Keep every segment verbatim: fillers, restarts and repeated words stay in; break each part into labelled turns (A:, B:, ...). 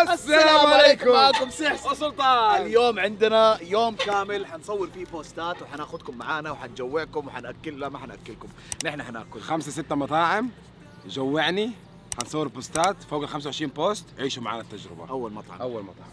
A: السلام عليكم. معكم سحس
B: وسلطان.
A: اليوم عندنا يوم كامل حنصور فيه بوستات وحناخذكم معانا وحنجوعكم وحنأكل. لا ما حنأكلكم، نحن حناكل.
B: خمسة ستة مطاعم جوعني، حنصور بوستات فوق ال خمسة وعشرين بوست، عيشوا معنا التجربة.
A: أول مطعم
B: أول مطعم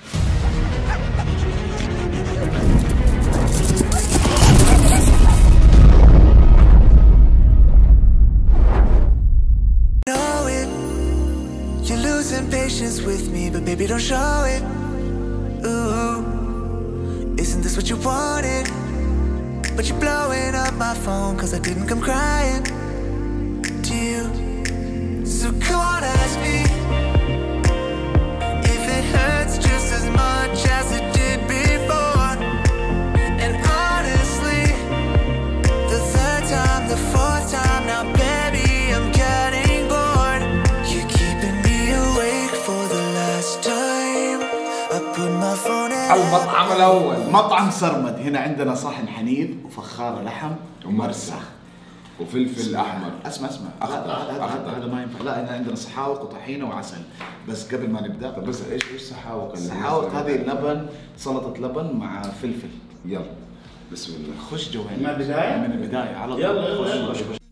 C: You're losing patience with me, but baby don't show it. Ooh, isn't this what you wanted? But you're blowing up my phone cause I didn't come crying to you. So come on, ask me if it hurts just as much as it did before. And honestly, the third time, the fourth time, now baby I'm getting bored. You're keeping me awake for the last time. I put my phone in.
B: المطعم الأول
A: مطعم سرمد. هنا عندنا صحن حنيذ وفخارة لحم ومرسى
B: وفلفل أحمر.
A: اسمع اسمع
B: أخضر.
A: هذا
B: أخضر.
A: هذا ما ينفع. لا هنا عندنا صحاوق وطحينة وعسل. بس قبل ما نبدأ،
B: طب بس ايش ايش صحاوق؟
A: الصحاوق هذه لبن، سلطة لبن مع فلفل.
B: يلا بسم الله.
A: خش جوهنا
D: من البداية؟
A: من البداية على طول.
D: يلا يلا
A: خش خش خش.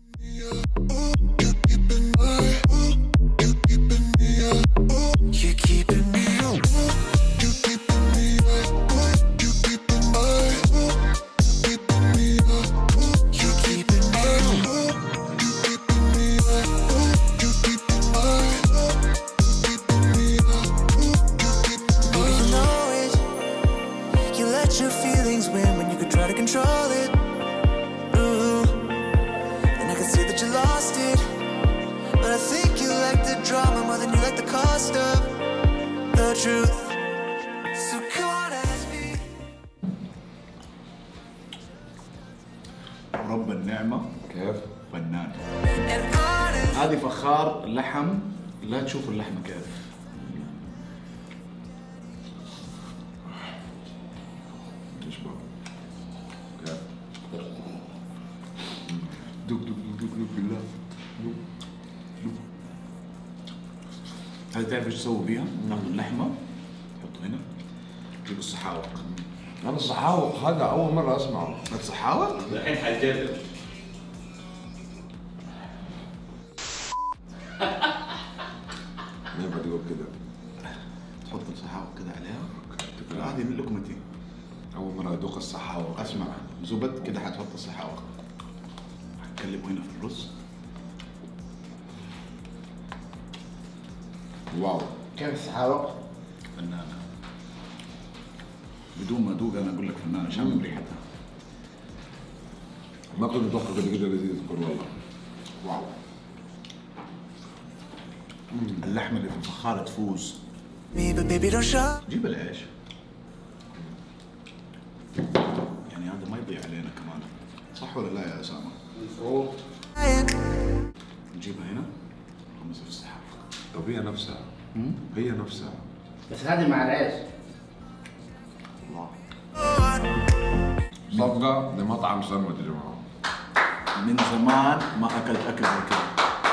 C: You're keeping me You're keeping me Baby, you know it. You let your feelings win when you could try to control it. Ooh, and I can see that you lost it. But I think you like the drama more than you like the cost of the truth. So come on, ask me.
A: رب النعمة
B: كيف؟
A: فنان.
C: And honest.
A: هذه فخار لحم. لا تشوفوا اللحمة كيف.
B: تشبه كيف؟ دوق دوق دوق دوق بالله. دوق دوق.
A: هذه تعرف ايش تسووا فيها؟ تاخذوا اللحمة تحطوا هنا، تجيبوا الصحاوق.
B: أنا الصحاوق هذا أول مرة أسمعه.
A: الصحاوق؟
D: الحين حجرب.
B: ما ينفع تقول كذا.
A: تحط الصحاوق كذا عليها. هذه من لقمتي.
B: أول مرة أدوق الصحاوق.
A: اسمع زبد كذا حتحط الصحاوق. حتقلبوا هنا في الرز.
B: واو.
D: كيف الصحاوق؟
A: فنانة. بدون ما ادوق انا اقول لك فنانة، شامم ريحتها.
B: ما كنت متوقع قد كذا لذيذ تكون والله. واو.
A: اللحمة اللي في الفخارة تفوز.
C: Me, but baby don't show.
A: جيب العيش. يعني هذا ما يضيع علينا كمان. صح ولا لا يا اسامة؟
D: المفروض.
A: نجيبها هنا نغمسها في الصحافة.
B: طب هي نفسها. هي نفسها.
D: بس هذه مع العيش.
A: الله.
B: صفقة لمطعم سرمد يا جماعة.
A: من زمان ما اكلت اكل زي كذا.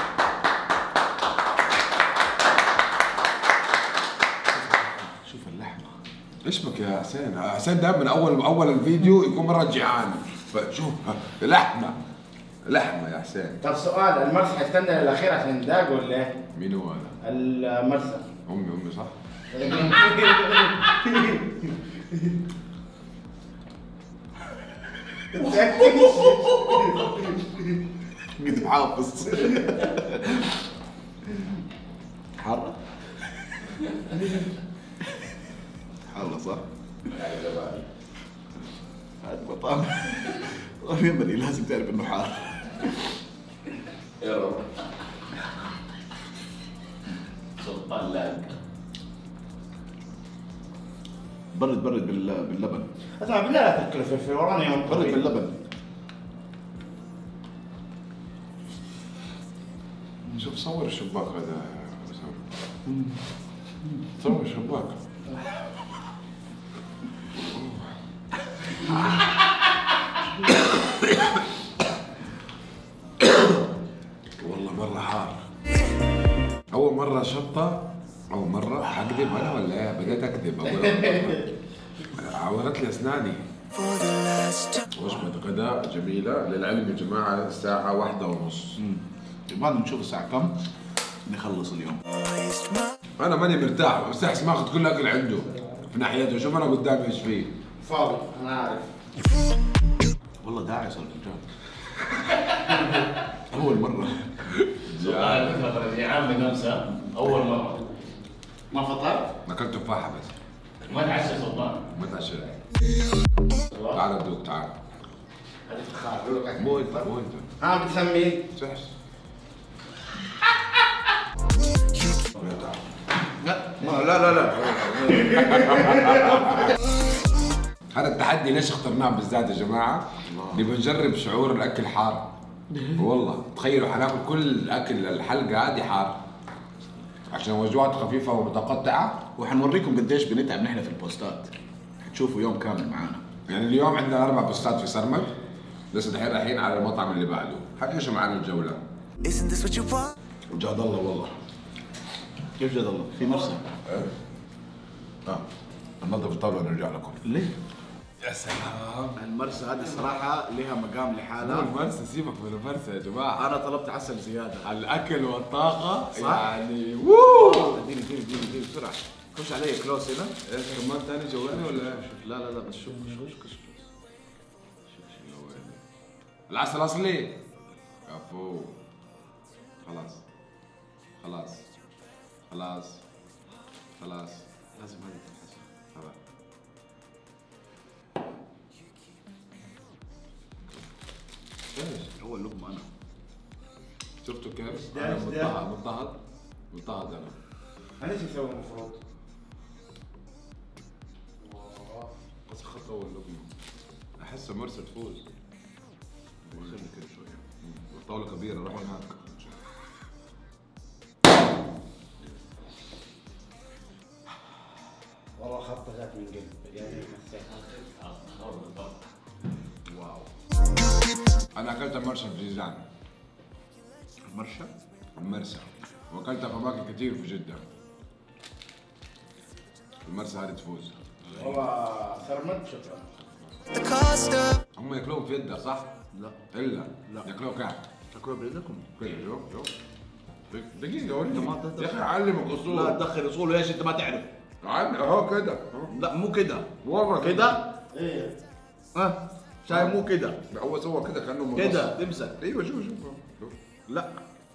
A: شوف اللحمة.
B: ايش بك يا حسين؟ حسين دائما من اول اول الفيديو يكون مرة جيعان، فشوف لحمة لحمة يا حسين.
D: طب سؤال، المرسى حيستنى للاخير عشان ينداق ولا ايه؟
B: مين هو هذا؟
D: المرسى.
B: امي امي صح؟
A: قد بحافظ. حارة؟ حارة صح؟ هذا مطعم مطعم يمني لازم تعرف انه حار.
D: يا رب. سلطان لاق.
A: برد برد بال- باللبن.
D: اسمع بالله لا تاكل فلفل وراني يوم
A: برد
D: طويل.
A: باللبن.
B: شوف صور الشباك هذا يا أسامة. صور الشباك. والله مرة حار. أول مرة شطة أول مرة اكذب انا ولا ايه؟ بديت اكذب اقول عورت لي اسناني. وجبة غداء جميلة، للعلم يا جماعة الساعة واحدة ونص.
A: يبغى نشوف الساعة كم نخلص اليوم.
B: أنا ماني مرتاح، بس أحس ماخذ كل الأكل عنده في ناحيته، شوف أنا قدامي إيش فيه.
D: فاضي انا عارف.
A: والله داعس الرجال. أول مرة.
D: على فكره جيعان بنفسه اول مره. ما فطرت؟
B: أكلت تفاحة بس.
D: ما تعشى سلطان.
B: ما تعشى. تعال دوق تعال.
D: هذه تخاف لك.
B: مو أنت مو أنت.
D: ها بتسميه؟
B: سحس.
A: لا لا لا.
B: هذا التحدي ليش اخترناه بالذات يا جماعة؟ نبي نجرب شعور الأكل حار. والله تخيلوا حناكل كل الأكل الحلقة هذه حار. عشان وجبات خفيفة ومتقطعة.
A: وحنوريكم قديش بنتعب نحن في البوستات. حتشوفوا يوم كامل معانا.
B: يعني اليوم عندنا أربع بوستات في سرمد. لسه دحين رايحين على المطعم اللي بعده. حتعيشوا معنا الجولة.
C: Isn't this what you want?
A: وجاد الله والله. كيف جاد الله؟ في مرسى.
B: اه ننظف الطاولة ونرجع لكم.
A: ليه؟
B: يا سلام.
A: المرسى هذه الصراحة لها مقام لحالها.
B: المرسى سيبك من المرسى يا جماعة.
A: أنا طلبت عسل زيادة.
B: الأكل والطاقة
A: صح؟
B: يعني ووو.
A: اديني اديني اديني اديني بسرعة. خش علي كلوس هنا.
B: ايش كمان ثاني جوالي ولا ايش؟
A: لا لا لا بس شوف شوف شوف شوف.
B: العسل اصلي. كفو. خلاص. خلاص. خلاص. خلاص.
A: لازم هذه تنحسب.
B: خلاص. ايش؟
A: أول لقمة أنا.
B: شفتوا كيف؟
D: ده-
B: انا
D: ده.
B: مضطهد مضطهد مضطهد انا.
D: انا ايش اسوي المفروض؟
B: بس اخذت اول لقمة. احس مرسى تفوز. خلي كده شوية. الطاولة كبيرة روح هناك.
D: والله خطة ذات من قبل يعني مسيت.
B: واو. انا اكلت مرسى في جيزان.
A: المرشى.
B: المرسى. واكلتها في اماكن كثير في جدة. المرسى هذه تفوز.
D: والله سرمد شكرا.
C: The cost of
B: هم ياكلوهم في يدها صح؟
A: لا.
B: الا
A: لا.
B: ياكلوه كعب.
A: تاكلوا بيدكم.
B: كده شوف شوف. دقيقة وريني.
A: ما تقدر.
B: يا اخي علمك اصول.
A: لا تدخل اصول ايش انت ما تعرف.
B: عن- اهو كده.
A: لا مو كده.
B: ورا
A: كده.
D: ايه
A: ها. شايف مو كده.
B: لا، هو سوى كده كانه مبسط.
A: كده تمسك.
B: ايوه شوف شوف شوف.
A: لا.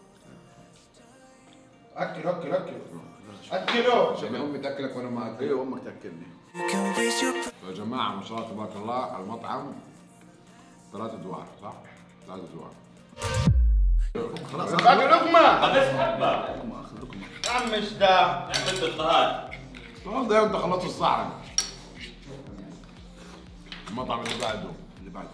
D: اكل اكل اكل اكلوا.
B: عشان امي تاكلك وانا ما اكل.
A: ايوه امك تاكلني.
C: you can waste your
B: يا جماعة ما شاء الله تبارك الله المطعم ثلاث ادوار صح؟ ثلاث ادوار.
A: خلاص
D: باقي لقمة.
E: بس حبة
A: لقمة اخذ لقمة.
D: يا عم ايش ده؟
E: نعمل اضطهاد.
B: خلاص ده انت خلصت الصحن. المطعم اللي بعده.
A: اللي بعده.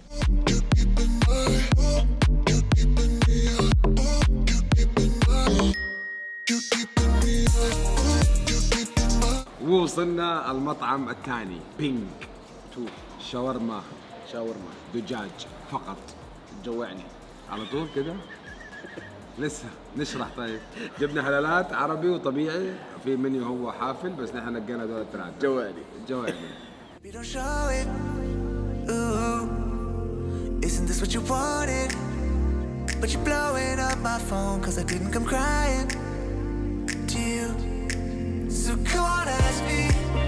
B: ووصلنا المطعم الثاني بينك
A: تو.
B: شاورما
A: شاورما.
B: دجاج فقط.
A: جوعني.
B: على طول كده لسه نشرح. طيب جبنا حلالات عربي وطبيعي في منيو هو حافل بس نحن نقينا دول الثلاثة.
A: جوعني.
B: جواني.
C: You don't show it. Ooh, isn't this what you wanted? But you're blowing up my phone cause I didn't come crying to you. So come on, ask me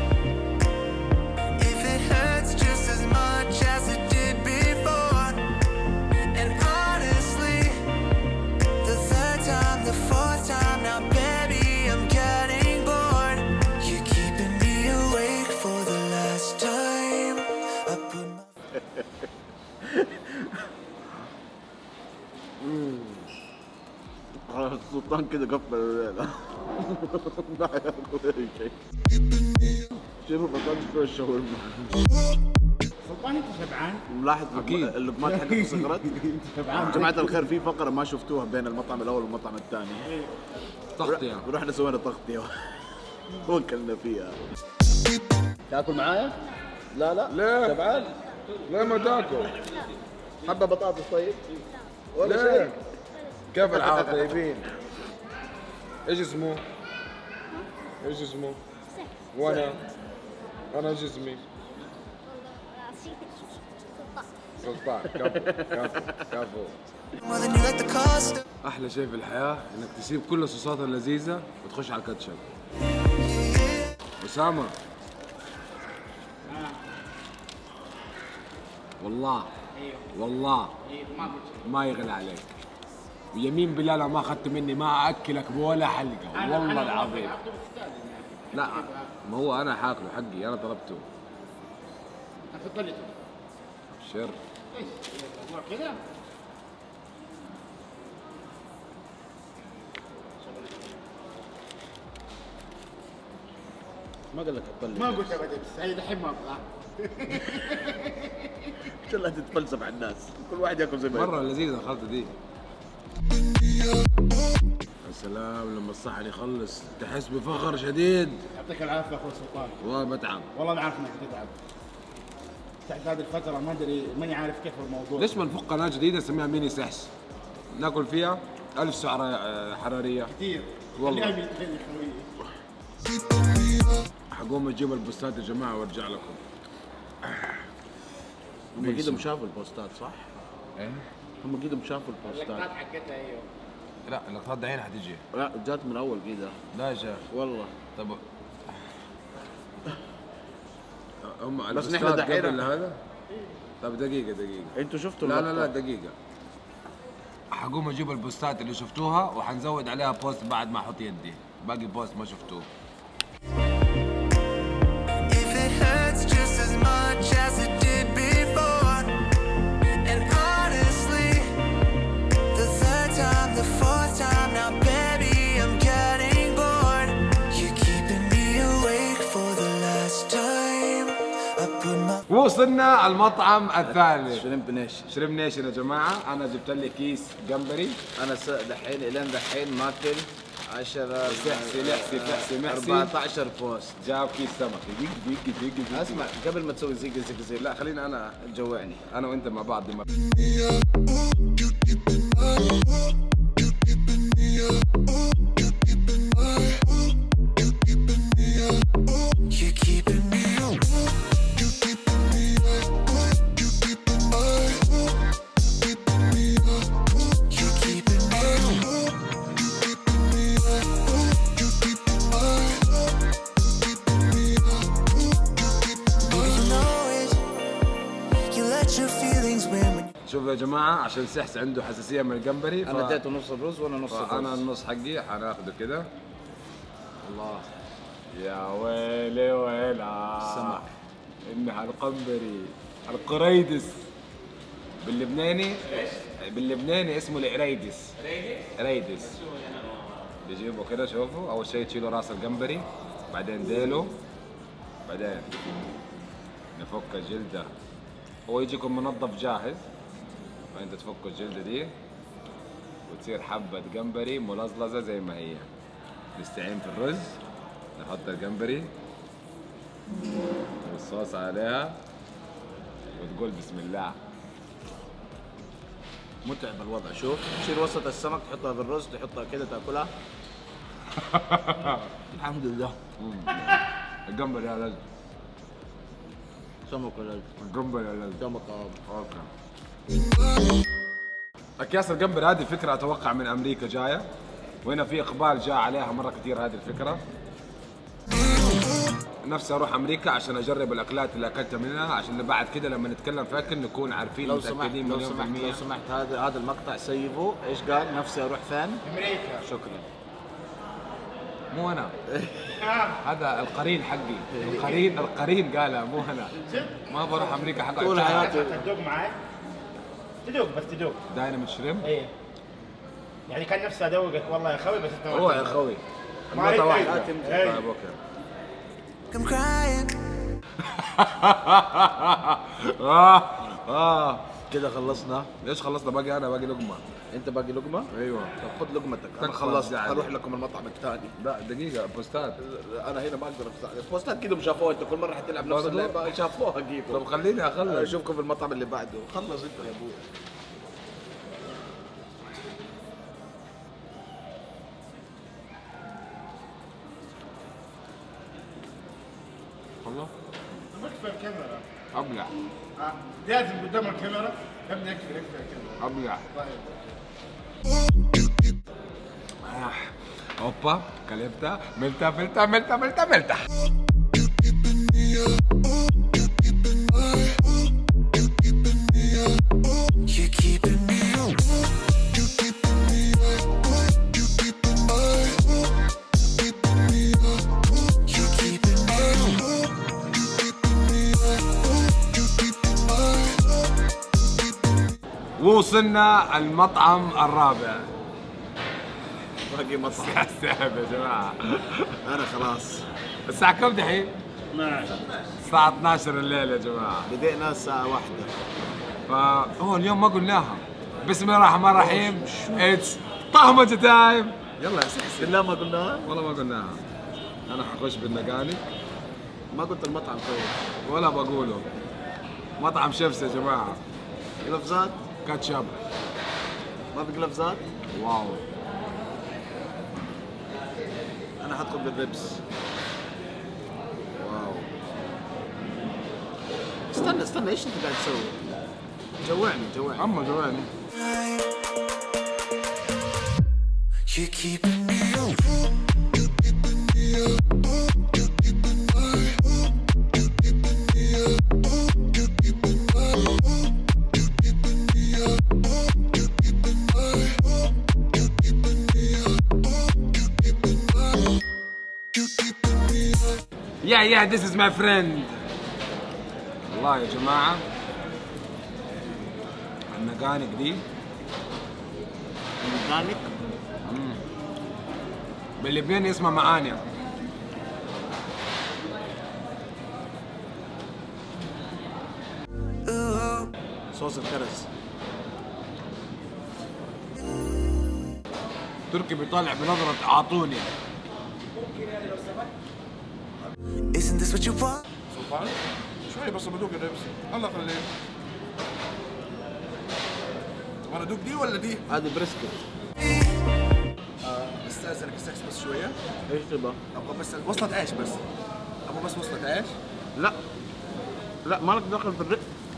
C: if it hurts just as much as it did before. And honestly, the third time, the fourth time, now baby, I'm getting bored. You're keeping me awake for the last time. I put my
A: السلطان كده قفل الليلة. ما ياكل اي شيء. شنو بطاطس فيها الشاورما.
D: سلطان انت شبعان؟
A: ملاحظ
B: أكيد.
A: اللقمات حقتها صغرت.
D: شبعان.
A: جماعة الخير في فقرة ما شفتوها بين المطعم الأول والمطعم الثاني.
B: تغطية.
A: رحنا سوينا تغطية وكلنا فيها. تاكل معايا؟ لا لا.
B: ليه؟
A: شبعان؟
B: ليه ما تاكل؟
A: حبة بطاطس طيب؟ ولا
B: ليه؟
A: شيء؟
B: كيف الحال طيبين؟ ايش اسمه؟ ايش اسمه؟
E: سهل.
B: وانا انا ايش اسمي؟
E: والله نسيت سلطان.
B: سلطان. كفو كفو كفو.
C: More than you like the cost of.
B: احلى شيء في الحياه انك تسيب كل الصوصات اللذيذه وتخش على الكاتشب. اسامه والله والله ما يغلى عليك ويمين بالله لو ما اخذت مني ما ااكلك بولا حلقه والله العظيم. لا ما هو انا حاكله حقي انا طلبته.
F: تفضلي
B: شر
F: ايش كذا
A: ما قال لك تطلع.
F: ما قلت ابدا بس هي الحين ما ابغى.
A: قلت لها تتفلسف على الناس، كل واحد ياكل زي ما يبغى.
B: مره لذيذه الخلطه دي. يا سلام لما الصحن يخلص تحس بفخر شديد.
F: يعطيك العافيه اخوي سلطان.
B: والله بتعب.
F: والله ما عارف انك تتعب. تحت هذه الفتره ما ادري ماني عارف كيف الموضوع.
B: ليش ما نفك قناه جديده نسميها ميني سحس؟ ناكل فيها ألف سعرة آه، حرارية.
F: كثير
B: والله.
F: خليها خليها خويي.
B: حقوم اجيب البوستات يا جماعة وارجع لكم.
A: هم قيدهم شافوا البوستات صح؟
B: ايه؟
A: هم قيدهم شافوا البوستات.
F: اللقطات حقتها ايوه.
B: لا اللقطات دحين حتيجي.
A: لا جات من اول قيده.
B: لا يا شيخ.
A: والله.
B: طب هم
A: بس
B: البوستات
A: نحن دحين-
B: قبل هذا؟ طب دقيقة دقيقة.
A: انتوا شفتوا
B: لا لا لا
A: اللقطة؟
B: دقيقة. حقوم اجيب البوستات اللي شفتوها وحنزود عليها بوست بعد ما احط يدي. باقي بوست ما شفتوه.
C: If it hurts just as much as it did before. And honestly, the third time, the fourth time, now baby, I'm getting bored. You're keeping me awake for the last time. I put my
B: وصلنا على المطعم الثالث.
A: شريمب نيشن.
B: شريم نيشن يا جماعة. أنا جبت لي كيس جمبري.
A: انا س- دحين الين دحين ماكل عشرة
B: لحسي لحسي فحسي محسي.
A: أربعة عشر بوست.
B: جاب كيس سمك دقيق دقيق دقيق دقيق.
A: اسمع قبل ما تسوي زيق زيق زيق لا خلينا انا تجوعني.
B: أنا وأنت مع بعض دي مرة.
C: You're keeping me You're keeping me Baby, you know it. You let your feelings win when you
B: شوفوا يا جماعة عشان سحس عنده حساسية من الجمبري.
A: انا اديته نص الرز وانا نص الرز.
B: أنا النص حقي حناخده كده. الله يا ويلي ويلا.
A: سمك.
B: إنها القنبري القريدس باللبناني. باللبناني اسمه العريدس. عريدس. بيجيبوا كده شوفوا أول شيء تشيلوا راس الجمبري بعدين ديله بعدين نفك الجلدة. هو يجيكم منظف جاهز فأنت تفك الجلدة دي وتصير حبة جمبري ملزلزة زي ما هي. نستعين في الرز نحط الجمبري والصوص عليها وتقول بسم الله.
A: متعب الوضع. شوف تشيل وسط السمك تحطها في الرز تحطها كده تاكلها. الحمد لله.
B: الجمبري يا لز.
A: سمك ولا
B: الجمبري يا لز.
A: سمك.
B: اوكي. اكياس الجمبري هذه فكرة اتوقع من امريكا جاية وهنا في اقبال جاء عليها مرة كثير هذه الفكرة. نفسي اروح امريكا عشان اجرب الاكلات اللي اكلتها منها عشان بعد كده لما نتكلم في اكل نكون عارفين
A: لو سمحت
B: متاكدين
A: لو
B: مليون في
A: سمحت لو
B: المية.
A: سمحت هذا هذا المقطع سيبه. ايش قال؟ نفسي اروح فين؟
F: امريكا.
A: شكرا.
B: مو انا. هذا القرين حقي. القرين القرين قالها مو انا. ما بروح امريكا حق
A: طول حياتي.
F: تدوق معي؟ تدوق بس تدوق.
B: دايناميت شريم.
F: ايه يعني كان نفسي ادوقك والله يا خوي بس انت ما
B: هو يا
F: تدوق.
B: اخوي.
F: ما عليك
B: النقطة
F: أي.
B: واحدة.
F: إيه.
B: طيب اوكي.
C: I'm crying.
B: اه اه
A: كده خلصنا.
B: ليش خلصنا باقي انا باقي لقمة.
A: انت باقي لقمه؟
B: ايوه.
A: طب خذ لقمتك. انا
B: تكفى
A: خلصت
B: يعني.
A: حروح لكم المطعم الثاني.
B: لا دقيقة بوستات.
A: انا هنا ما اقدر أفصل. البوستات كده شافوها. انت كل مره حتلعب نفس
B: برضو؟
A: اللعبه شافوها
B: طب
A: جيبوا.
B: خليني اخلص.
A: اشوفكم في المطعم اللي بعده. خلص انت يا ابوي.
B: والله
F: اكفي الكاميرا.
B: ابلع
F: آه، لازم قدام الكاميرا. يا ابني اكفي اكفي الكاميرا.
B: ابلع.
F: طيب.
B: آه. اوبا كلمتها ملتها ملتها ملتها ملتها ملتها.
C: You're keeping me up. You keeping me up. You keeping me up. You keeping me up. You keeping me up.
B: وصلنا المطعم الرابع.
A: باقي مطعم.
B: السحب يا جماعة.
A: انا خلاص.
B: الساعة كم دحين؟
F: ماشي.
B: الساعة اثناشر الليل يا جماعة.
A: بدينا الساعة واحدة.
B: فهو اليوم ما قلناها. بسم الله الرحمن الرحيم. اتس طهمجة تايم. يلا يا سحسن.
A: بالله ما قلناها؟
B: والله ما قلناها. أنا حخش بالنقاني.
A: ما قلت المطعم طيب.
B: ولا بقوله. مطعم شيفس يا جماعة.
A: قلفزات؟
B: كاتشب.
A: ما في قلفزات؟
B: واو.
A: انا حدخل بالربس. واو. استنى استنى ايش انت قاعد تسوي؟ جوعني جوعني.
B: أما جواني.
C: You're keeping me up.
B: Yeah yeah this is my friend. والله يا جماعة النقانق دي
A: ميكانيك.
B: باللبناني اسمها معاني.
A: صوص الكرز.
B: تركي بيطالع بنظرة اعطوني.
C: Isn't this what you want?
G: سلطان شوي بس بدوق الربس. الله خليه. تبغى ادوق دي ولا دي؟
A: هذه بريسكت.
G: استاذنك استكس بس شويه.
A: ايش تبغى؟
G: ابغى بس وصلة عيش بس. ابغى بس وصلة عيش.
A: لا لا مالك دخل في الرق.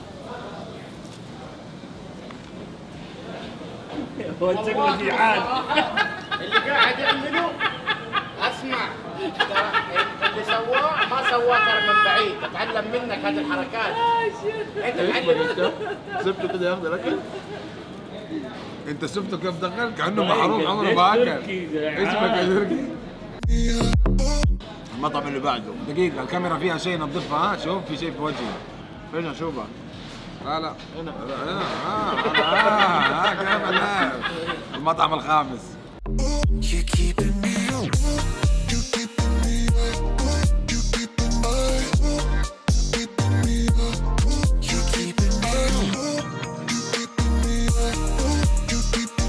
F: هو شكله جيعان. اللي قاعد يعمله اسمع اللي سواه ما سواه ترى من بعيد. اتعلم منك هذه الحركات. انت تعلم.
A: سبته كده ياخذ الاكل.
B: انت شفته كيف دخل؟ كأنه محروم عمره ما اكل. اسمك يا تركي.
A: المطعم اللي بعده.
B: دقيقة الكاميرا فيها شيء نظفها. ها شوف في شيء في وجهي.
A: فين اشوفها؟
B: لا لا
A: هنا.
B: لا لا اه اه اه كيف لا المطعم الخامس.
C: You're keeping me up. You keeping me up. You keeping me up. You keeping me up. You keeping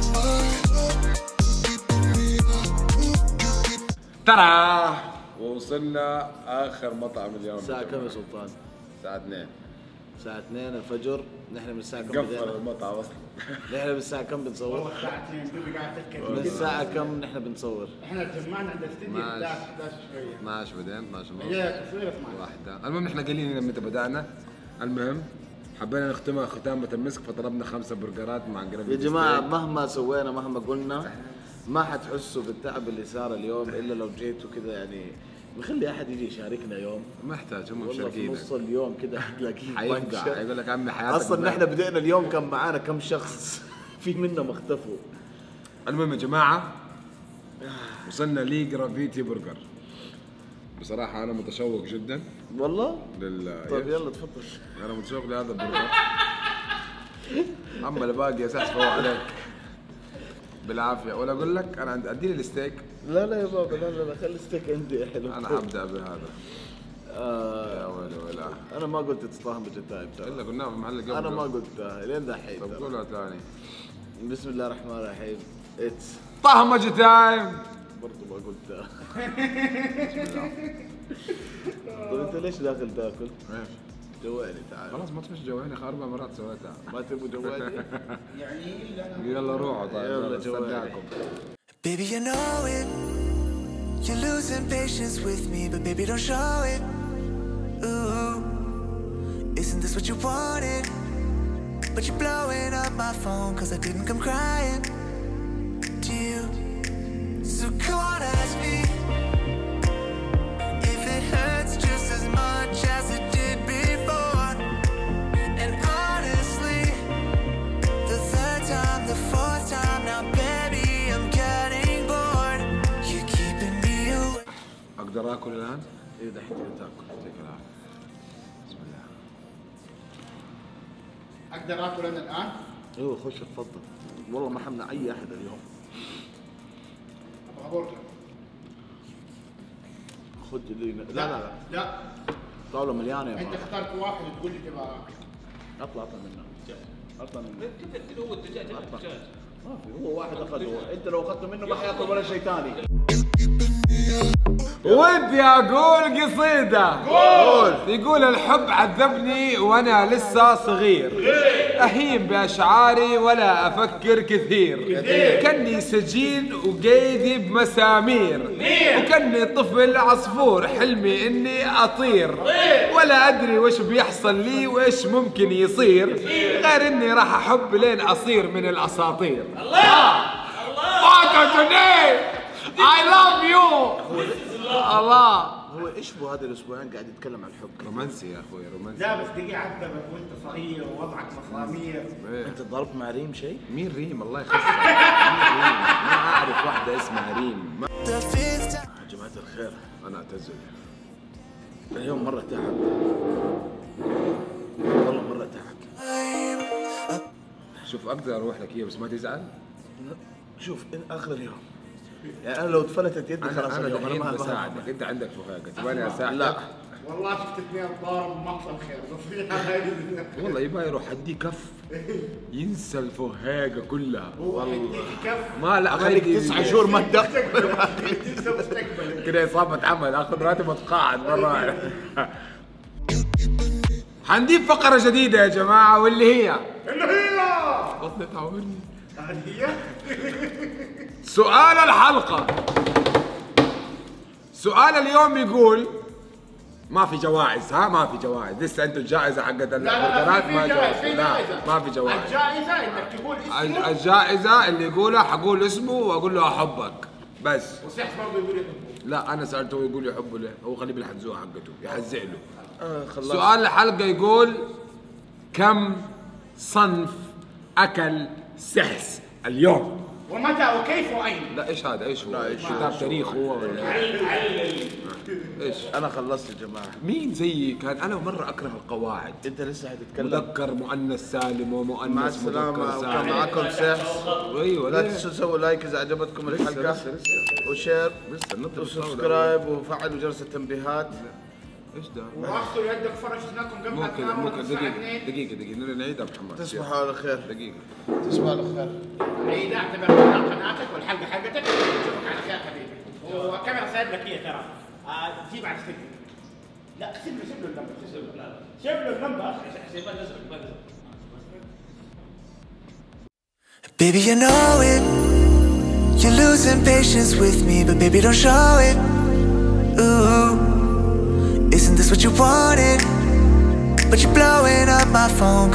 C: me up.
B: ترى وصلنا اخر مطعم اليوم.
A: الساعة كم يا سلطان؟
B: الساعة اثنين.
A: الساعة اثنين الفجر. نحن من الساعة كم
B: قفل
A: بدينا؟
B: المطعم اصلا.
A: نحن من الساعة كم بنصور؟
F: ساعتين دوبي قاعد تتكلم.
A: من الساعة كم نحن بنصور؟
F: احنا تجمعنا عند الاستديو
B: ماشي.
F: احدعش احدعش شويه.
B: اثناشر بعدين اثناشر ونص.
F: هي تصوير اسمع.
B: واحدة. المهم نحن قايلين هنا متى بدأنا. المهم حبينا نختمها ختامة المسك فطلبنا خمسة برجرات مع قريب.
A: يا جماعة مهما سوينا مهما قلنا ما حتحسوا بالتعب اللي صار اليوم الا لو جيتوا كذا يعني نخلي احد يجي يشاركنا يوم.
B: ما يحتاج هم
A: والله في
B: مشاركين.
A: نص اليوم كده حتلاقيه
B: حيفقع
A: بنشر.
B: يقول لك عمي حياتك.
A: اصلا نحن بدينا اليوم كان معانا كم شخص في منهم اختفوا.
B: المهم يا جماعة وصلنا لي جرافيتي برجر. بصراحة أنا متشوق جدا
A: والله؟
B: لل
A: طيب يلا تفضل.
B: أنا متشوق لهذا البرجر. أما اللي باقي يا سحس فهو عليك بالعافية. ولا أقول لك أنا عندي أديني الستيك.
A: لا لا يا بابا لا لا لا خلي الستيك عندي يا حلو.
B: أنا حبدأ بهذا.
A: آه
B: يا ويلي ولا.
A: انا ما قلت تطلع بالجتايب ترى.
B: إلا قلناه في محل قبل.
A: انا ما قلتها لين دحين.
B: طب
A: ترى.
B: قولها ثاني.
A: بسم الله الرحمن الرحيم. اتس
B: طهمجة تايم.
A: برضو ما قلتها. طيب انت ليش داخل تاكل؟
B: ايش؟
A: جوعني تعال.
B: خلاص ما تفش جواني أربع مرات سويتها.
A: ما تبغوا جوعني؟
B: يلا روحوا طيب.
A: يلا جواني.
B: استناكم.
C: Baby, you know it. You're losing patience with me, but baby, don't show it. Isn't this what you wanted? But you're blowing up my phone cause I didn't come crying to you. So come on, ask me if it hurts just as much as it did before. And honestly, the third time, the fourth time, now baby I'm getting bored. You're keeping me away.
B: اقدر اكل الان؟
A: ايه دحين تاكل.
B: يعطيك العافيه. بسم الله.
F: اقدر اكل انا الان؟
A: ايوه خش اتفضل. والله ما حمنع اي احد اليوم.
F: ابغى برجر.
A: خد لي لا لا لا
F: لا
A: طاوله مليانه يا
F: انت
A: معلم.
F: اخترت واحد وتقول لي تبغى
A: اطلع اطلع منه. اطلع منه.
D: كيف هو الدجاج الدجاج
A: ما في هو واحد اخذه، انت لو اخذته منه ما حياكل ولا شيء ثاني.
B: ودي اقول قصيدة. قول. يقول الحب عذبني وانا لسه صغير، اهيم باشعاري ولا افكر كثير، كني سجين وقيدي بمسامير، وكني طفل عصفور حلمي اني اطير، ولا ادري وش بيحصل لي وايش ممكن يصير، غير اني راح احب لين اصير من الاساطير. الله الله I love you. الله.
A: هو ايش بو هذا الاسبوعين قاعد يتكلم عن الحب؟
B: رومانسي يا اخوي رومانسي.
F: لا بس دقيقة عذبك وانت صغير ووضعك مخامير.
A: انت ضربت مع ريم شيء؟
B: مين ريم الله يخسر؟ مين ريم؟ ما اعرف واحدة اسمها ريم. ما...
C: The fifth time.
A: يا جماعه الخير
B: انا اعتذر.
A: اليوم مره تعب. والله مره تعب.
B: شوف اقدر اروح لك اياه بس ما تزعل.
A: شوف إن اخر اليوم يعني انا لو اتفلتت يدي خلاص
B: انا انا
A: اليوم
B: دحين
A: ما- ما-
B: بساعدك، انت عندك فهاقة تبغاني اساعدك؟
A: لا
F: والله شفت اثنين ضارب ما حصل خير نصيحة.
B: والله يبغى يروح اديه كف ينسى الفهاقة كلها.
F: والله يديك كف
B: ما لا ما
A: خليك
B: يدي-
A: تسعة شهور ما تدخل.
F: تنسى مستقبلك.
B: كده اصابة عمل اخذ راتب واتقاعد مرة. حنضيف فقرة جديدة يا جماعة واللي هي
F: اللي هي
B: بطني تعورني.
F: هذه هي
B: سؤال الحلقة. سؤال اليوم يقول ما في جوائز، ها ما في جوائز لسه. انتم الجائزة حقت
F: لا لا لا
B: البرجرات
F: في-
B: ما
F: في جائزة، في
B: جوائز. لا
F: جائزة.
B: ما في جوائز.
F: الجائزة انك تقول
B: الج-
F: اسمه
B: الجائزة اللي يقولها حقول اسمه واقول له احبك بس.
F: وصيح برضه يقول يحبه.
B: لا انا سألته يقول يحبه ليه؟ هو خليه بالحزوة حقته يحزع له.
A: آه خلاص.
B: سؤال الحلقة يقول كم صنف اكل سحس اليوم؟
F: ومتى وكيف واين؟
B: لا ايش هذا؟ ايش هو؟
A: لا، إيش
B: كتاب
A: هو؟
B: تاريخ هو ولا ايش؟
A: انا خلصت يا جماعه.
B: مين زيي كان انا مرة اكره القواعد.
A: انت لسه حتتكلم.
B: مذكر مؤنث سالم ومؤنث
A: مع السلامه
B: مذكر
A: وكان
B: سالم.
A: معكم سحس.
B: ايوه
A: لا
B: ليه؟
A: تنسوا تسووا لايك اذا عجبتكم
B: لسه
A: الحلقه
B: لسه لسه
A: وشير
B: لسه نط
A: وسبسكرايب وفعلوا جرس التنبيهات.
B: ايش ده؟
F: واخذوا يدك فرش هناكم قبل
B: ممكن
F: تناموا
B: ممكن
F: الساعة
B: دقيقة
F: اثنين.
B: دقيقة دقيقة نعيدها محمد.
A: تصبحوا على خير.
B: دقيقة.
A: تصبحوا على خير.
F: عيد اعتبر هذا قناتك والحلقه حقتك نشوفك على خير حبيبي. وكاميرا سايب لك هي ترى. آه، جيب بعد سكتي. لا سيب له سيب له النمبر سيب له لا سيب له النمبر عشان ما نزلك ما نزلك.
C: Baby, you know it. You're losing patience with me, but baby, don't show it. Ooh, isn't this what you wanted? But you're blowing up my phone.